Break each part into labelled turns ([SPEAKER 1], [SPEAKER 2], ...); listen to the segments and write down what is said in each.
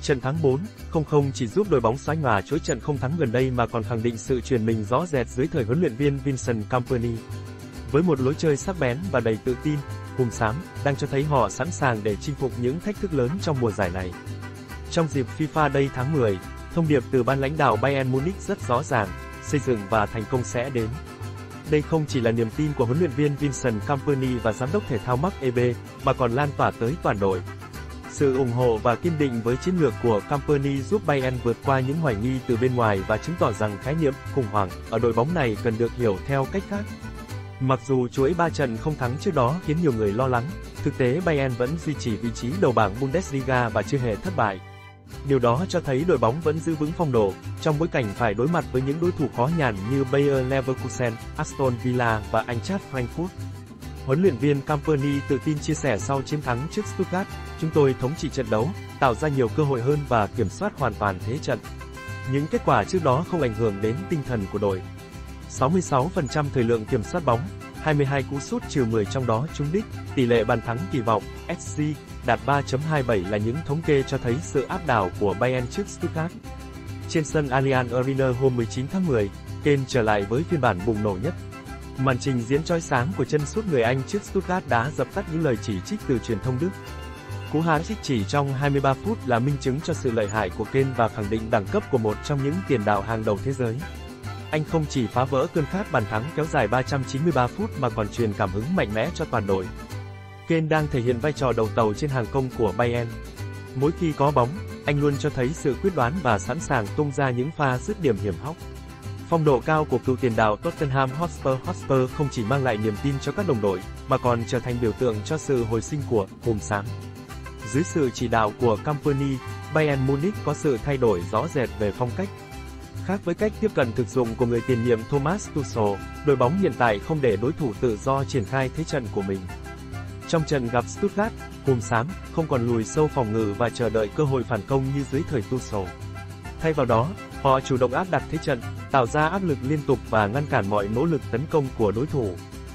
[SPEAKER 1] Trận thắng 4-0 chỉ giúp đội bóng xóa nhòa chuỗi trận không thắng gần đây mà còn khẳng định sự chuyển mình rõ rệt dưới thời huấn luyện viên Vincent Kompany. Với một lối chơi sắc bén và đầy tự tin, Hùm Xám đang cho thấy họ sẵn sàng để chinh phục những thách thức lớn trong mùa giải này. Trong dịp FIFA Day tháng 10, thông điệp từ ban lãnh đạo Bayern Munich rất rõ ràng, xây dựng và thành công sẽ đến. Đây không chỉ là niềm tin của huấn luyện viên Vincent Kompany và giám đốc thể thao Mark Ebe, mà còn lan tỏa tới toàn đội. Sự ủng hộ và kiên định với chiến lược của Kompany giúp Bayern vượt qua những hoài nghi từ bên ngoài và chứng tỏ rằng khái niệm khủng hoảng ở đội bóng này cần được hiểu theo cách khác. Mặc dù chuỗi 3 trận không thắng trước đó khiến nhiều người lo lắng, thực tế Bayern vẫn duy trì vị trí đầu bảng Bundesliga và chưa hề thất bại. Điều đó cho thấy đội bóng vẫn giữ vững phong độ, trong bối cảnh phải đối mặt với những đối thủ khó nhằn như Bayer Leverkusen, Aston Villa và Eintracht Frankfurt. Huấn luyện viên Kompany tự tin chia sẻ sau chiến thắng trước Stuttgart, chúng tôi thống trị trận đấu, tạo ra nhiều cơ hội hơn và kiểm soát hoàn toàn thế trận. Những kết quả trước đó không ảnh hưởng đến tinh thần của đội. 66% thời lượng kiểm soát bóng, 22 cú sút trừ 10 trong đó trúng đích, tỷ lệ bàn thắng kỳ vọng, XG, đạt 3.27 là những thống kê cho thấy sự áp đảo của Bayern trước Stuttgart. Trên sân Allianz Arena hôm 19 tháng 10, Kane trở lại với phiên bản bùng nổ nhất. Màn trình diễn chói sáng của chân sút người Anh trước Stuttgart đã dập tắt những lời chỉ trích từ truyền thông Đức. Cú hat-trick chỉ trong 23 phút là minh chứng cho sự lợi hại của Kane và khẳng định đẳng cấp của một trong những tiền đạo hàng đầu thế giới. Anh không chỉ phá vỡ cơn khát bàn thắng kéo dài 393 phút mà còn truyền cảm hứng mạnh mẽ cho toàn đội. Kane đang thể hiện vai trò đầu tàu trên hàng công của Bayern. Mỗi khi có bóng, anh luôn cho thấy sự quyết đoán và sẵn sàng tung ra những pha dứt điểm hiểm hóc. Phong độ cao của cựu tiền đạo Tottenham Hotspur không chỉ mang lại niềm tin cho các đồng đội, mà còn trở thành biểu tượng cho sự hồi sinh của Hùm Xám. Dưới sự chỉ đạo của Kompany, Bayern Munich có sự thay đổi rõ rệt về phong cách. Khác với cách tiếp cận thực dụng của người tiền nhiệm Thomas Tuchel, đội bóng hiện tại không để đối thủ tự do triển khai thế trận của mình. Trong trận gặp Stuttgart, Hùm Xám không còn lùi sâu phòng ngự và chờ đợi cơ hội phản công như dưới thời Tuchel. Thay vào đó, họ chủ động áp đặt thế trận, tạo ra áp lực liên tục và ngăn cản mọi nỗ lực tấn công của đối thủ.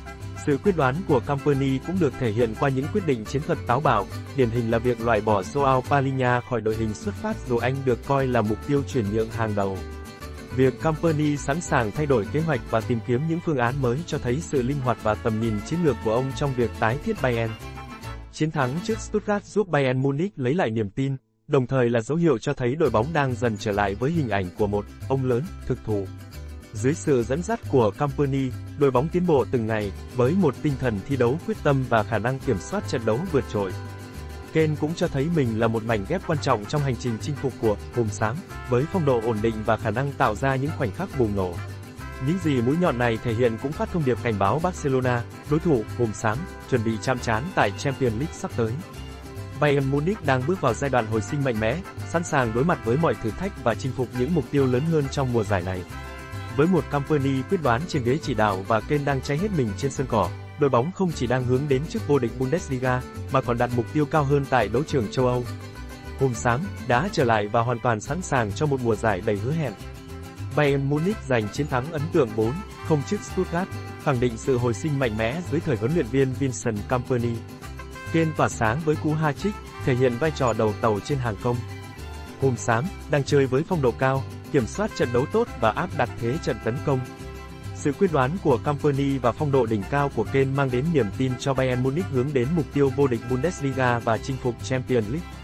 [SPEAKER 1] Sự quyết đoán của Kompany cũng được thể hiện qua những quyết định chiến thuật táo bạo, điển hình là việc loại bỏ Joao Palhinha khỏi đội hình xuất phát dù anh được coi là mục tiêu chuyển nhượng hàng đầu. Việc Kompany sẵn sàng thay đổi kế hoạch và tìm kiếm những phương án mới cho thấy sự linh hoạt và tầm nhìn chiến lược của ông trong việc tái thiết Bayern. Chiến thắng trước Stuttgart giúp Bayern Munich lấy lại niềm tin, đồng thời là dấu hiệu cho thấy đội bóng đang dần trở lại với hình ảnh của một ông lớn thực thụ. Dưới sự dẫn dắt của Kompany, đội bóng tiến bộ từng ngày với một tinh thần thi đấu quyết tâm và khả năng kiểm soát trận đấu vượt trội. Kane cũng cho thấy mình là một mảnh ghép quan trọng trong hành trình chinh phục của Hùm Xám, với phong độ ổn định và khả năng tạo ra những khoảnh khắc bùng nổ. Những gì mũi nhọn này thể hiện cũng phát thông điệp cảnh báo Barcelona, đối thủ Hùm Xám, chuẩn bị chạm trán tại Champions League sắp tới. Bayern Munich đang bước vào giai đoạn hồi sinh mạnh mẽ, sẵn sàng đối mặt với mọi thử thách và chinh phục những mục tiêu lớn hơn trong mùa giải này. Với một Kompany quyết đoán trên ghế chỉ đạo và Kane đang cháy hết mình trên sân cỏ, đội bóng không chỉ đang hướng đến chức vô địch Bundesliga, mà còn đặt mục tiêu cao hơn tại đấu trường châu Âu. Hùm Xám đã trở lại và hoàn toàn sẵn sàng cho một mùa giải đầy hứa hẹn. Bayern Munich giành chiến thắng ấn tượng 4-0 trước Stuttgart, khẳng định sự hồi sinh mạnh mẽ dưới thời huấn luyện viên Vincent Kompany. Kane tỏa sáng với cú hat-trick, thể hiện vai trò đầu tàu trên hàng công. Hùm Xám đang chơi với phong độ cao, kiểm soát trận đấu tốt và áp đặt thế trận tấn công. Sự quyết đoán của Kompany và phong độ đỉnh cao của Kane mang đến niềm tin cho Bayern Munich hướng đến mục tiêu vô địch Bundesliga và chinh phục Champions League.